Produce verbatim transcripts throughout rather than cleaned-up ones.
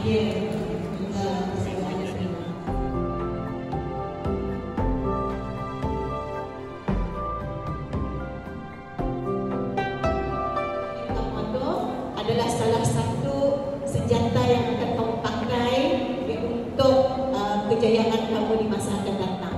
Ya, uh, saya ada terima. Taekwondo adalah salah satu senjata yang akan kamu pakai untuk uh, kejayaan kamu di masa akan datang.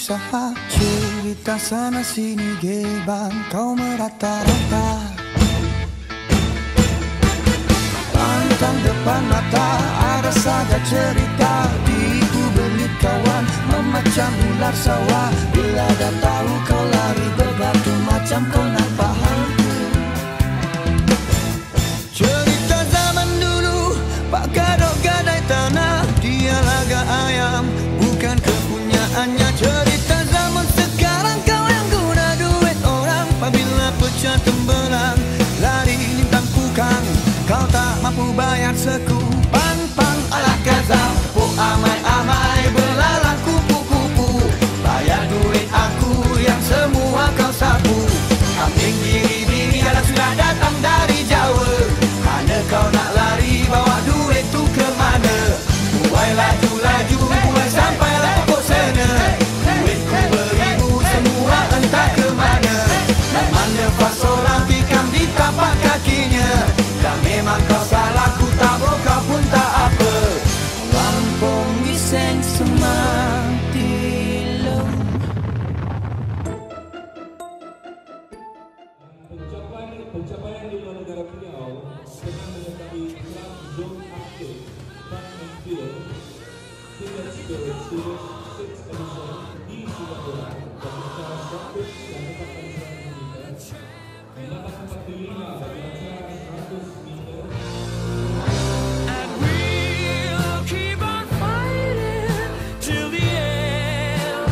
berusaha. Cerita sana sini gebang kau merata-rata. Pantang depan mata ada saja cerita. Tipu belit kawan memacam ular sawah. Bila dah tahu kau lari berbatu macam kau nampak hantu. Cerita zaman dulu Pak Kadok gadai tanah, dia laga ayam bukan kepunyaannya. Cerita zaman sekarang kau yang guna duit orang. Apabila pecah tembelang lari lintang kukang. Kau tak mampu bayar seku. Pang pang ala gazam, po amai-amai belalang kupu-kupu. Bayar duit aku yang semua kau sapu. Kambing biri-biri ada sudah datang dari Jawa. Mana kau nak lari bawa duit tu ke mana? Buai laju-laju buai sampailah pokok sana. Duitku beribu semua entah ke mana. Memang lepas orang tikam di tapak kakinya. Dan memang kau salah ku tak oh kau pun tak apa. Lampung giseng semati lo. Pencapaian di luar negara beliau dengan menyertai Club Zone Aktif Fun and Film Tinggal Spirit Series six Edition di Singapura dan acara Seratus dan empat Edition Indonesia mendapat tempat kelima bagi acara seratus meter. And we'll keep on fighting till the end.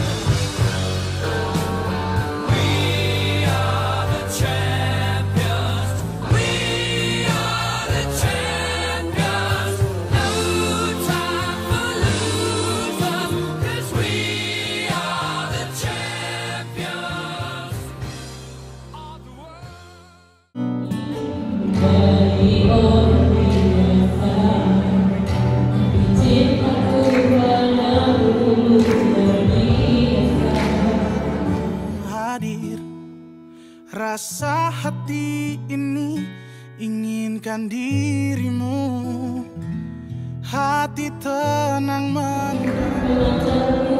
We are the champions. We are the champions. No time for losers, 'cause we are the champions of the world. Hadir rasa hati ini inginkan dirimu. Hati tenang mendengar.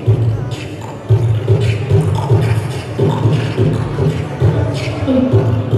Thank you.